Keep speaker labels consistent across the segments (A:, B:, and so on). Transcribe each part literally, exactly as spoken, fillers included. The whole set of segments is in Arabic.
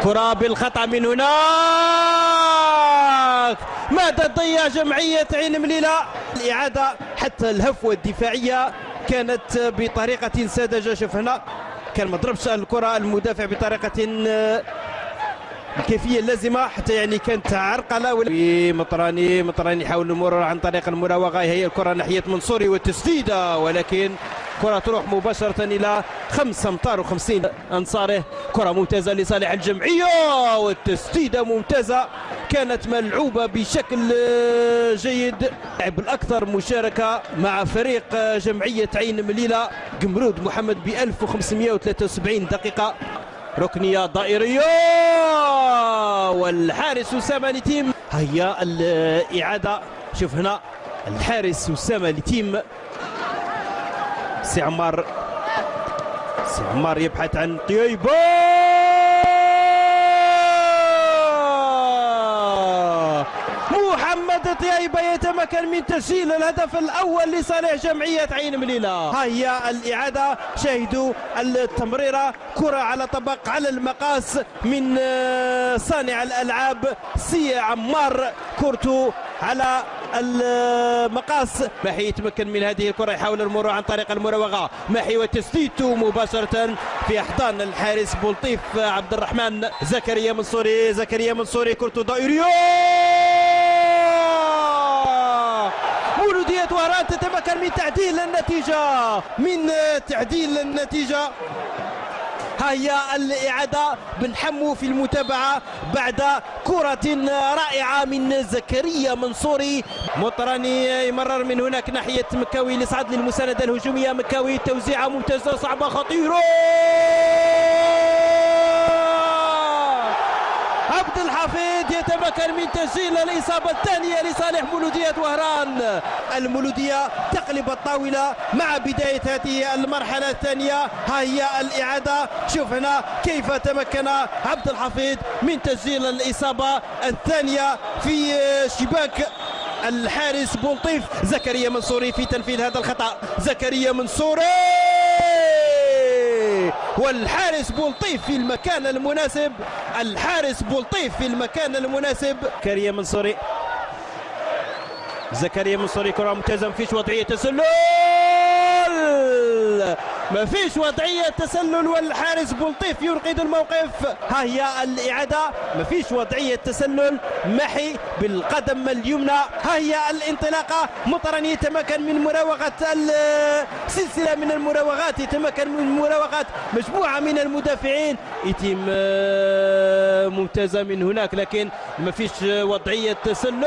A: كرة بالخطأ من هناك، ماذا تضيع جمعية عين مليلة؟ الإعادة حتى الهفوة الدفاعية كانت بطريقة ساذجة. شوف هنا كان ما ضربش الكرة المدافع بطريقة الكيفية اللازمة، حتى يعني كانت عرقلة. مطراني مطراني يحاول المرور عن طريق المراوغة، هي الكرة ناحية منصوري والتسديدة، ولكن كرة تروح مباشرة إلى خمسة أمتار وخمسين أنصاره. كرة ممتازة لصالح الجمعية والتسديدة ممتازة، كانت ملعوبة بشكل جيد. لاعب الأكثر مشاركة مع فريق جمعية عين مليلة قمرود محمد ب ألف وخمسمئة وثلاثة وسبعين دقيقة. ركنية ضائرية والحارس أسامة لتيم. هيا الإعادة، شوف هنا الحارس أسامة لتيم. سي عمار سي عمار يبحث عن طييبة، محمد طييبة يتمكن من تسجيل الهدف الأول لصالح جمعية عين مليلة. ها هي الإعادة، شاهدوا التمريرة، كرة على طبق على المقاس من صانع الألعاب سي عمار، كرته على المقاس. محي يتمكن من هذه الكرة، يحاول المرور عن طريق المراوغة، محي وتسديدته مباشرة في أحضان الحارس بولطيف عبد الرحمن. زكريا منصوري زكريا منصوري كرته ضائرية، مولودية وهران تتمكن من تعديل النتيجة من تعديل النتيجة. هيا الإعادة، بنحمو في المتابعة بعد كرة رائعة من زكريا منصوري. مطراني يمرر من هناك ناحية مكاوي لصعد للمساندة الهجومية. مكاوي توزيعة ممتازة صعبة خطيرة، عبد الحفيظ يتمكن من تسجيل الإصابة الثانية لصالح مولودية وهران. المولودية تقلب الطاولة مع بداية هذه المرحلة الثانية. ها هي الإعادة، شوف هنا كيف تمكن عبد الحفيظ من تسجيل الإصابة الثانية في شباك الحارس بولطيف. زكريا منصوري في تنفيذ هذا الخطأ، زكريا منصوري والحارس بولطيف في المكان المناسب، الحارس بولطيف في المكان المناسب. زكريا منصوري زكريا منصوري كرة ممتازة، ما فيش وضعية تسلل، ما فيش وضعية تسلل والحارس بولطيف ينقذ الموقف. ها هي الإعادة، ما فيش وضعية تسلل، محي بالقدم اليمنى. ها هي الانطلاقة، مطراني يتمكن من مراوغة سلسلة من المراوغات، يتمكن من مراوغة مجموعة من المدافعين. يتم ممتازة من هناك، لكن ما فيش وضعية تسلل،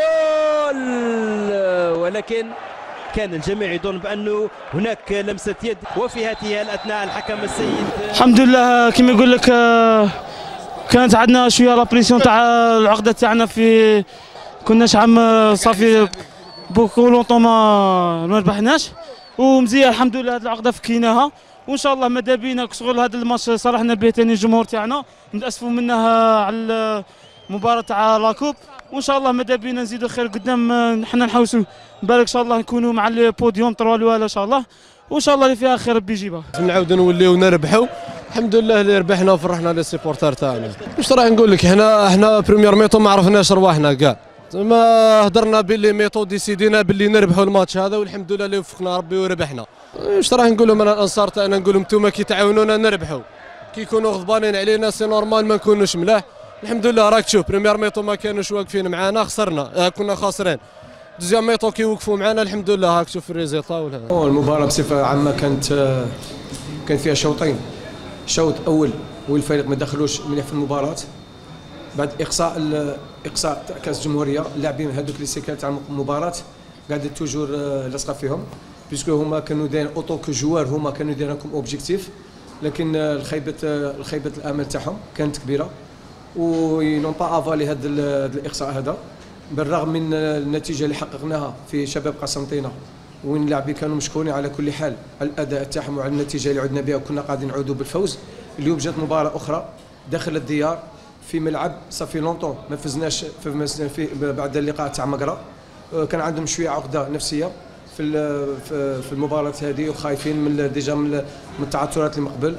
A: ولكن كان الجميع يظن بأنه هناك لمسة يد. وفي هذه الأثناء الحكم السيد
B: الحمد لله كما يقول لك كانت عندنا شويه لابريسيون تاع العقده تاعنا، في كناش عام صافي بوكو لونطون ما ما ربحناش، ومزيان الحمد لله هذه العقده فكيناها، وان شاء الله ماذا بينا شغل هذا الماتش صرحنا به ثاني الجمهور تاعنا، نتاسفوا منها على المباراه تاع لاكوب، وان شاء الله ماذا بينا نزيدوا خير قدام. حنا نحوسوا بالك ان شاء الله نكونوا مع البوديوم طروا الوالا ان شاء الله، وان شاء الله اللي فيها خير ربي يجيبها.
C: نعاودوا نوليو نربحوا الحمد لله اللي ربحنا وفرحنا لي سيبورتار تاعنا. واش راح نقول لك، حنا حنا بريمير ميطو ما عرفناش رواحنا كاع، زعما هضرنا باللي ميطو ديسيدينا باللي نربحوا الماتش هذا، والحمد لله اللي وفقنا ربي وربحنا. واش راح نقول لهم انا الانصار تاعنا، نقول لهم انتم كي تعاونونا نربحوا، كي يكونوا غضبانين علينا سي نورمال ما نكونوش ملاح. الحمد لله راك تشوف بريمير ميطو ما كانوش واقفين معانا، خسرنا آه كنا خاسرين. دوزيام ميطو كي وقفوا معنا الحمد لله راك تشوف الريزلتا. ولا
D: المباراه بصفه عامه كانت كان فيها شوطين، شوط اول والفريق ما دخلوش مليح في المباراه، بعد اقصاء اقصاء تاع كاس الجمهوريه اللاعبين هذوك اللي سيكال تاع المباراه قاعده توجور لاصقه فيهم، بيسكو هما كانوا دايرين اوطو كو جوار، هما كانوا دايرين كوم اوبجيكتيف، لكن الخيبه الخيبه الامل تاعهم كانت كبيره، ونون با افالي هذا الاقصاء هذا، بالرغم من النتيجه اللي حققناها في شباب قسنطينه، وين اللاعبين كانوا مشكورين على كل حال على الاداء تاعهم وعلى النتيجه اللي عدنا بها، وكنا قاعدين نعودوا بالفوز. اليوم جات مباراه اخرى داخل الديار في ملعب صافي لونطون ما فزناش في بعد اللقاء تاع مقرا، كان عندهم شويه عقده نفسيه في في المباراه هذه، وخايفين من ديجا من التعثرات اللي من قبل،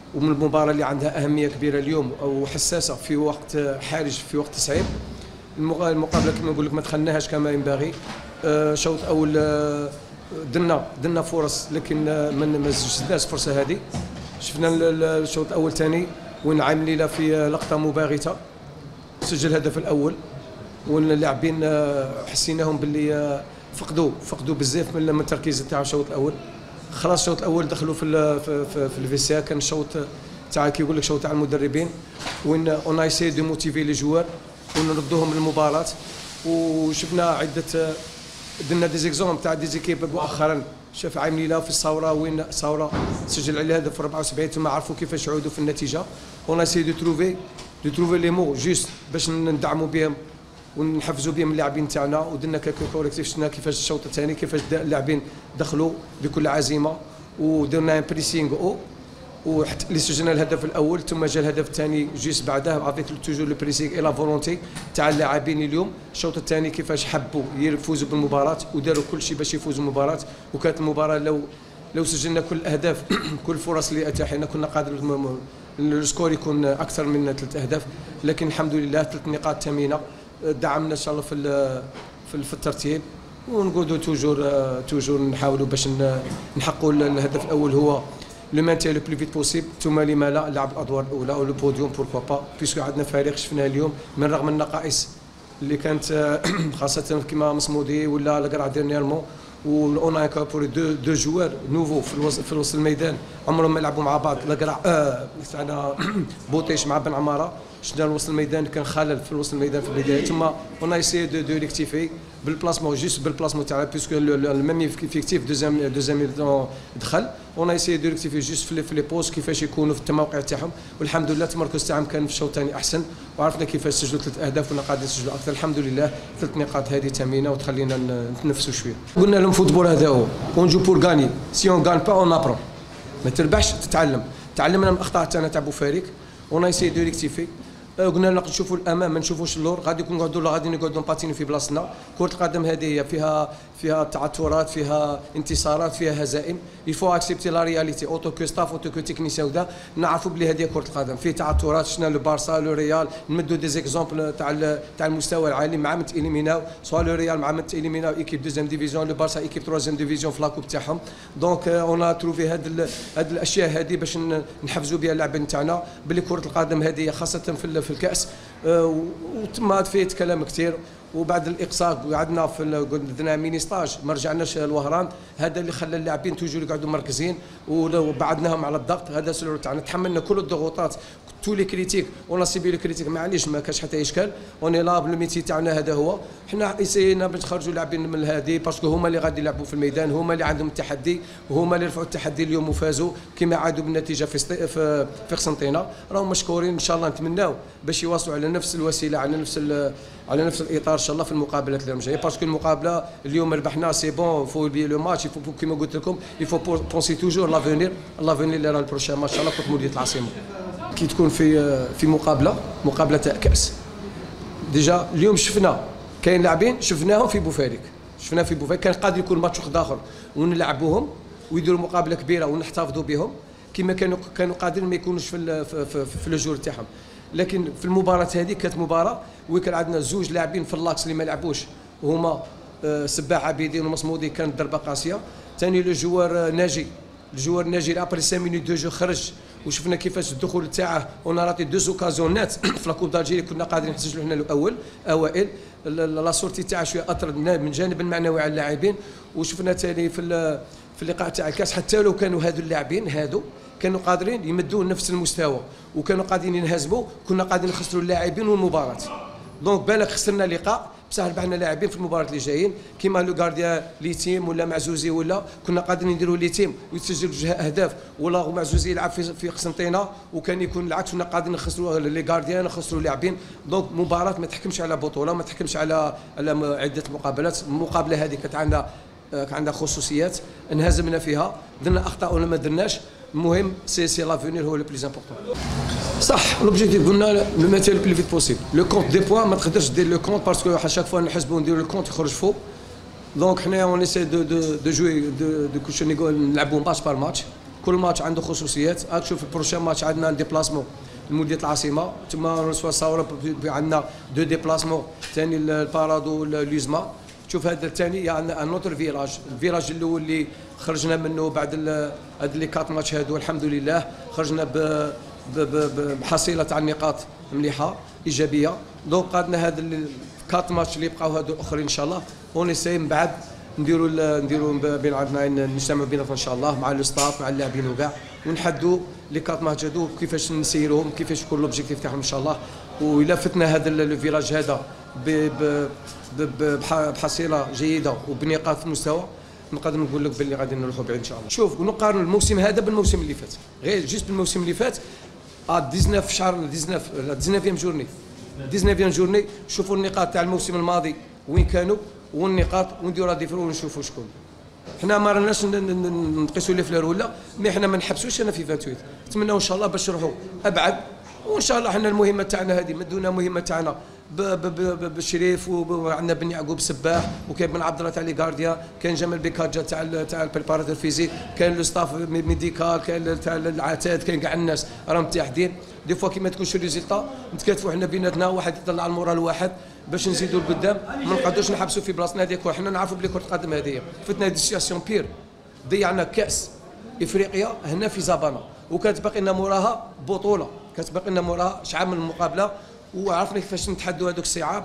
D: ومن المباراه اللي عندها اهميه كبيره اليوم او حساسه في وقت حرج في وقت صعيب. المقابله كما نقول لك ما دخلناهاش كما ينبغي. شوط اول درنا درنا فرص لكن ما سجلناش الفرصه هذه. شفنا الشوط الاول ثاني وين عايم ليلى في لقطه مباغته سجل الهدف الاول، واللاعبين حسيناهم باللي فقدوا فقدوا بزاف من التركيز تاع الشوط الاول. خلاص الشوط الاول دخلوا في في في, في الفيسيا. كان الشوط تاع كيقول لك شوط تاع المدربين وين اون ايسي دو موتيفي لي جوار ونردوهم للمباراه. وشفنا عده درنا دي زيكزومبل تاع دي زيكيب مؤخرا. شاف عايم ليلى في الثوره وين الثوره سجل عليه هدف في أربعة وسبعين ثم عرفوا كيفاش يعودوا في النتيجه. اون ايسي دو تروفي دو تروفي لي مو جوست باش ندعموا بهم ونحفزوا بهم اللاعبين تاعنا. ودرنا كاكو كوليكتيف شفنا كيفاش الشوط الثاني كيفاش اللاعبين دخلوا بكل عزيمه ودرنا بريسينغ او وحتى اللي سجلنا الهدف الاول ثم جاء الهدف الثاني جيس بعده افيك توجور لو بريسينغ اي لا فولونتي تاع اللاعبين. اليوم الشوط الثاني كيفاش حبوا يفوزوا بالمباراه وداروا كل شيء باش يفوزوا بالمباراه. وكانت المباراه لو لو سجلنا كل الاهداف كل الفرص اللي اتاحنا كنا قادر السكور يكون اكثر من ثلاث اهداف. لكن الحمد لله ثلاث نقاط ثمينه دعمنا ان شاء الله في في الترتيب ونقولوا توجور توجور نحاولوا باش نحققوا الهدف الاول هو لو مانتي لو بلو فيت بوسيبل ثم لما لا لعب الادوار الاولى او لو بوديوم بوركوا با بيسكو عندنا فريق شفناه اليوم من رغم النقائص اللي كانت خاصه كما مصمودي ولا لاكرا ديرنييرمون واون انكوربوري دو دو جوار نوفو في الوسط في وسط الميدان عمرهم ما لعبوا مع بعض. لاكرا آه تاعنا بوطيش مع بن عماره شفنا وسط الميدان كان خلل في وسط الميدان في البدايه ثم اون ايسي دو دو ريكتيفي بالبلاسمون جوست بالبلاسمون تاع بيسكو الميم افيكتيف دوزيام دوزيام ميدان دخل اون ايسي دو ريكتيفي جوست في لي بوست كيفاش يكونوا في التموقع تاعهم. والحمد لله التمركز تاعهم كان في الشوط الثاني احسن وعرفنا كيفاش سجلوا ثلاث اهداف وكنا قاعدين نسجلوا اكثر. الحمد لله ثلاث نقاط هذه ثمينه وتخلينا نتنفسوا شويه. قلنا لهم فوتبول هذا هو اون جو بور غاني سي اون غان با اون ابرون. ما تربحش تتعلم. تعلمنا من الاخطاء تاعنا تاع بوفاريك اون ايسي دو ريكتيفي. قلنا لنا نشوفوا الامام ما نشوفوش اللور غادي يكون نقعدوا لا غادي نقعدوا نباتيني في بلاصتنا. كره القدم هذه فيها فيها تعثرات فيها انتصارات فيها هزائم. يفو اكسبتي لا رياليتي اوتو كو ستاف اوتو كو تكنيسيان ودا نعرفوا بلي هذه كره القدم فيه تعثرات. شفنا لو بارسا لو ريال نمدوا دي زيكزومبل تاع تاع المستوى العالي مع مت اليميناو سوا لو ريال مع مت اليميناو ايكيب دوزيام ديفيزيون لو بارسا ايكيب تروزيام ديفيزيون في لاكوب تاعهم. دونك اون تروفي هاد هاد الاشياء هذه باش نحفزوا بها اللاعبين تاعنا بلي كره القدم هذه خاصه في في الكاس. وتم فيه كلام كثير. وبعد الاقصاء قعدنا في درنا ميني ستاج ما رجعناش لوهران. هذا اللي خلى اللاعبين توجور يقعدوا مركزين وبعدناهم على الضغط. هذا السلوك تاعنا تحملنا كل الضغوطات تو لي كريتيك اون سيبي لي كريتيك معليش ما كاش حتى اشكال. اوني لا بالميتي تاعنا هذا هو. حنا اسينا باش نخرجوا اللاعبين من هذه باسكو هما اللي غادي يلعبوا في الميدان هما اللي عندهم التحدي وهما اللي رفعوا التحدي اليوم وفازوا كما عادوا بالنتيجه في في في قسنطينه. راهم مشكورين ان شاء الله نتمناو باش يواصلوا على نفس الوسيله على نفس على نفس الاطار ان شاء الله في المقابلات اللي جايه باسكو المقابله اليوم ربحنا سي بون فو بي لو ماتش يفو كيما قلت لكم يفو بونسي توجور لافونير لافونير اللي راه البروشان ما شاء الله كنت مدير العاصمه. كي تكون في في مقابله مقابله تاع كاس ديجا اليوم شفنا كاين لاعبين شفناهم في بوفاريك شفنا في بوفاريك كان قادر يكون ماتش واحد اخر ونلعبوهم ويديروا مقابله كبيره ونحتفظوا بهم كما كانوا كانوا قادرين ما يكونوش في في, في, في الجور تاعهم. لكن في المباراه هذه كانت مباراه وكان عندنا زوج لاعبين في اللاكس اللي ما لعبوش وهما سباح عبيدين ومصمودي كانت ضربه قاسيه. ثاني لو جوار ناجي الجوار ناجي ابري خمسة مينوت دو جو خرج وشفنا كيفاش الدخول تاعه اون راتي دو اوكازيونات في لاكوب دالجيري كنا قادرين نسجلوا هنا الاول اوائل. لا سورتي تاعه شويه اثر من جانب المعنوي على اللاعبين. وشفنا ثاني في في اللقاء تاع الكاس حتى لو كانوا هادو اللاعبين هادو كانوا قادرين يمدوا نفس المستوى وكانوا قادرين ينهزموا كنا قادرين نخسروا اللاعبين والمباراه. دونك بالك خسرنا لقاء بصح ربحنا لاعبين في المباراه اللي جايين كيما لو غارديا لي تيم ولا معزوزي ولا كنا قادرين نديروا لي تيم ويتسجل جوج اهداف ولا معزوزي يلعب في في قسنطينه وكان يكون العكس كنا قادرين نخسروا لي غارديان نخسروا لاعبين. دونك مباراه ما تحكمش على بطوله ما تحكمش على على عده مقابلات. المقابله هذه كانت عندها كان عندها خصوصيات انهزمنا فيها درنا اخطاء ولا ما درناش. المهم سي سي لافونير هو لو بليز امبورطون. صح لوبجيكتيف قلنا لو ماتي لو بلي فيت بوسيبل. لو كونت دي بوان ما تقدرش دير لو كونت باسكو ا شاك فوا نحسبوا نديروا لو كونت يخرج فوق. دونك حنا اون ايسي دو دو دو جوي دو دو كوش نلعبوا ماتش بار ماتش كل ماتش عنده خصوصيات. راك تشوف البروشان ماتش عندنا ديبلاسمون لمدينه العاصمه، تما نسوا صوره عندنا دو ديبلاسمون ثاني البارادو لوزما. تشوف هذا الثاني يعني ان اوتر فيراج، الفيراج الاول اللي خرجنا منه بعد هاد لي كات ماتش هادو الحمد لله خرجنا ب بحصيله تاع النقاط مليحه ايجابيه. دونك قادنا هاد الكات ماتش اللي بقاو هادو الاخرين ان شاء الله ونساي من بعد نديروا نديروا بين عندنا نجتمعوا بيناتنا ان شاء الله مع الستاف مع اللاعبين وكاع، ونحدوا لي كات ماتش هادو كيفاش نسيروهم، كيفاش يكون لوبجيكتيف تاعهم ان شاء الله. وإلا فتنا هذا الفيراج هذا بحصيله جيده وبنقاط في مستوى، نقدر نقول لك باللي غادي نروحوا بعيد ان شاء الله. شوف ونقارن الموسم هذا بالموسم اللي فات، غير جيست بالموسم اللي فات ا تسعطاش في شهر تسعطاش تسعطاش جورني تسعطاش جورني شوفوا النقاط تاع الموسم الماضي وين كانوا والنقاط ونديروا ديفرو ونشوفوا شكون. حنا ما راناش نقيسوا لي فلور ولا مي حنا ما نحبسوش انا في ثمانية وعشرين. نتمنوا ان شاء الله باش نروحوا ابعد، وان شاء الله حنا المهمه تاعنا هذه مدونا مهمه تاعنا بالشريف وعندنا بن يعقوب سباح وكاين بن عبد الله تاع لي غارديا، كاين جمال بيكاجا تاع تاع البريباراتور فيزيك، كاين لو ستاف ميديكال، كاين تاع العتاد، كاين كاع الناس راهم متحدين. دي فوا كي ما تكونش ريزلتا نتكاتفوا حنا بيناتنا، واحد يطلع المورال واحد باش نزيدوا لقدام، ما نقعدوش نحبسوا في بلاصتنا هذيك. حنا نعرفوا بلي كره القدم هذه فتنا هذه السياسيون بير، ضيعنا كاس افريقيا هنا في زابانا وكانت باقي لنا موراها بطوله، كانت باقي لنا موراها شعب من المقابله، وعرفنا كيفاش نتحدوا هذوك الصعاب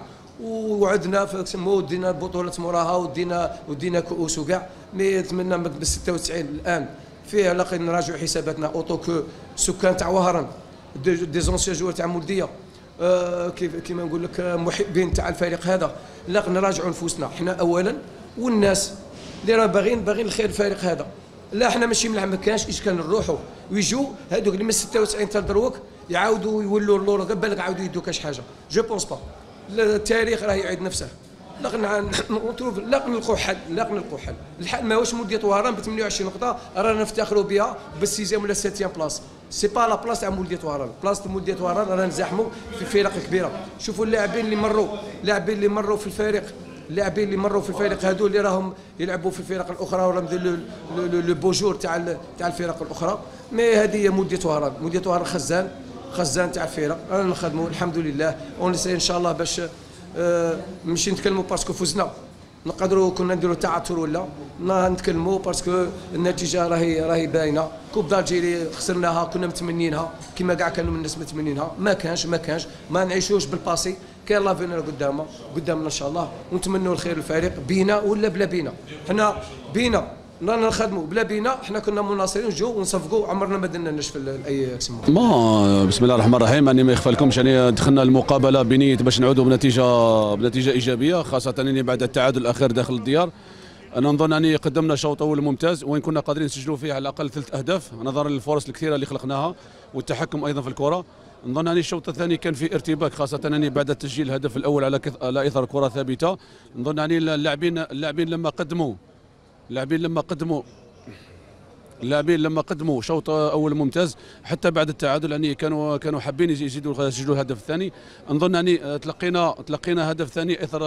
D: ووعدنا فسمو ودينا بطوله موراها ودينا ودينا كؤوس وكاع. مي نتمنى بال ستة وتسعين الان فيه لاقي نراجعوا حساباتنا اوتو كو سكان تاع وهران دي زونسيون جوار تاع مولديه آه كيف كيما نقول لك محبين تاع الفريق هذا، لا نراجعوا نفوسنا حنا اولا والناس اللي راه باغيين باغيين الخير الفريق هذا. لا حنا ماشي مليح ما كانش اش كان نروحوا ويجوا هذوك اللي من ستة وتسعين حتى دروك يعاودوا يولوا اللور بالك عاودوا يدوا كاش حاجه. جو بونس با التاريخ راه يعيد نفسه. لا نتروف لا نلقوا حل لا نلقوا حل. الحل ماهوش مدية وهران ب ثمانية وعشرين نقطه رانا نفتخروا بها بالسيزيام ولا السيتيام بلاص. سي با لا بلاص تاع مولدية وهران، بلاصه مولدية وهران رانا نزاحموا في فرق كبيره. شوفوا اللاعبين اللي مروا اللاعبين اللي مروا في الفريق اللاعبين اللي مروا في الفريق هذو اللي راهم يلعبوا في الفرق الاخرى ولا مدير لو بوجور تاع تاع الفرق الاخرى. مي هذه هي مولدية وهران، مولدية وهران خزان خزان تاع الفرق رانا نخدموا الحمد لله ونسعى ان شاء الله باش آه ماشي نتكلموا باسكو فزنا نقدروا كنا نديروا تعثر ولا نتكلموا باسكو النتيجه راهي راهي باينه. كوب دالجيري خسرناها كنا متمنينها كما كاع كانوا الناس متمنينها، ما كانش ما كانش ما نعيشوش بالباسي، كاين لافينير قدامه قدامنا ان شاء الله ونتمنوا الخير للفريق بينا ولا بلا بينا. حنا بينا رانا نخدموا بلا بينا، حنا كنا مناصرين نجوا ونصفقوا عمرنا ما درناش في اي اكسيمون.
E: ما بسم الله الرحمن الرحيم، يعني ما يخفى لكمش يعني دخلنا المقابله بنيه باش نعودوا بنتيجه بنتيجه ايجابيه، خاصه يعني بعد التعادل الاخير داخل الديار. انا نظن اني قدمنا شوط اول ممتاز وين كنا قادرين نسجلوا فيه على الاقل ثلاث اهداف نظرا للفرص الكثيره اللي خلقناها والتحكم ايضا في الكره. نظن اني الشوط الثاني كان في ارتباك خاصه اني بعد تسجيل الهدف الاول على كث... على اثر كره ثابته. نظن اني اللاعبين اللاعبين لما قدموا اللاعبين لما قدموا اللاعبين لما قدموا شوط اول ممتاز حتى بعد التعادل يعني كانوا كانوا حابين يزيدوا يسجلوا الهدف الثاني. نظن اني تلقينا تلقينا هدف ثاني اثر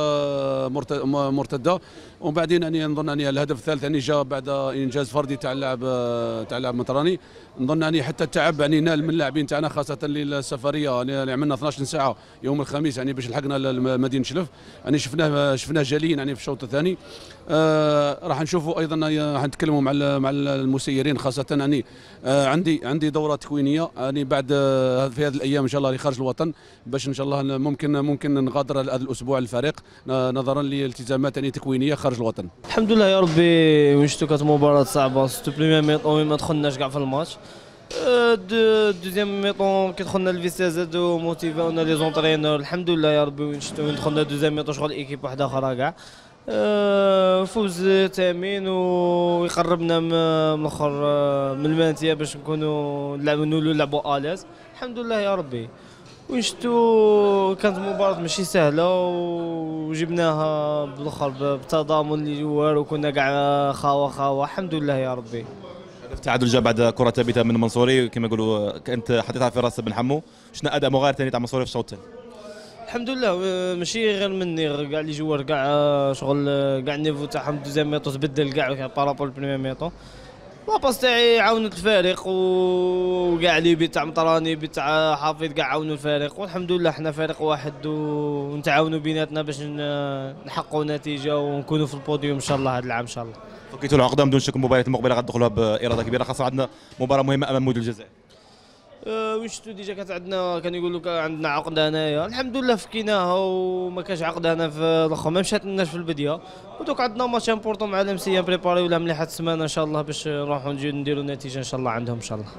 E: مرتده وبعدين اني نظن اني الهدف الثالث يعني جاء بعد انجاز فردي تاع اللاعب تاع اللاعب مطراني. نظن اني حتى التعب يعني نال من اللاعبين تاعنا خاصه السفريه اللي عملنا اثناش ساعه يوم الخميس يعني باش لحقنا لمدينه شلف، يعني شفناه شفناه جليا يعني في الشوط الثاني. آه راح نشوفوا ايضا راح نتكلموا مع مع المسيرين خاصه اني آه عندي عندي دوره تكوينيه يعني بعد آه في هذه الايام ان شاء الله لخارج الوطن باش ان شاء الله ممكن ممكن نغادر هذا الاسبوع الفريق نظرا لالتزامات يعني تكوينيه خارج الوطن.
F: الحمد لله يا ربي وشتو كانت مباراه صعبه ستو بريمير ميطون ما دخلناش كاع في الماتش. دوزيام ميطون كي دخلنا الفيستا زادو موتيفاونا لي زونطرينور الحمد لله يا ربي وين دخلنا دوزيام ميطون شغل ايكيب واحده اخرى كاع. فوز ثامن ويقربنا من الاخر من المانتيا باش نكونوا نلعبوا نلعبوا اليز الحمد لله يا ربي. وشتو كانت مباراة ماشي سهلة وجبناها بالاخر بتضامن اللي جوار وكنا كاع خاوة خاوة الحمد لله يا ربي.
G: التعادل جاء بعد كرة ثابتة من منصوري كما يقولوا كانت حطيتها في راس بن حمو، شنو اداء مغاير ثاني تاع منصوري في الشوط الثاني؟
F: الحمد لله ماشي غير مني كاع اللي جوار كاع شغل كاع النيفو تاعهم دوزيام ميطون تبدل كاع بارابول البريمير ميطون. لاباس تاعي عاونت الفريق وكاع لي بيت تاع مطراني بيت تاع حافظ كاع عاونوا الفريق، والحمد لله حنا فريق واحد ونتعاونوا بيناتنا باش نحققوا نتيجه ونكونوا في البوديوم ان شاء الله هذا العام ان شاء الله.
G: فكيتوا العقده بدون شك المباريات المقبله غتدخلوها باراده كبيره، خاصه عندنا مباراه مهمه امام موديل الجزائر.
F: أه وين شفتوا ديجا كانت عندنا كان يقولوا كان عندنا عقده هنايا، الحمد لله فكيناها وما كانش عقده هنا في الاخر، ما مشاتلناش في البديه، ودوك عندنا ماتش امبورطون مع الامسيه بريباري ولا مليحه السمانه ان شاء الله باش نروحوا نجيو نديروا نتيجه ان شاء الله عندهم ان شاء الله.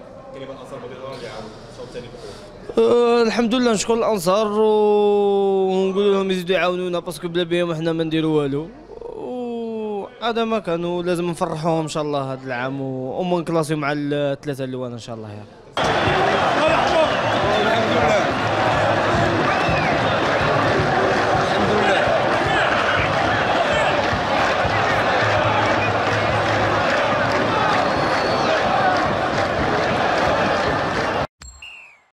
F: أه الحمد لله نشكر الانصار ونقول لهم يزيدوا يعاونونا باسكو بلا بهم احنا ما نديروا والو، هذا ما كانوا لازم نفرحوهم ان شاء الله هذا العام وهم نكلاسيو مع الثلاثه الاول ان شاء الله يعني.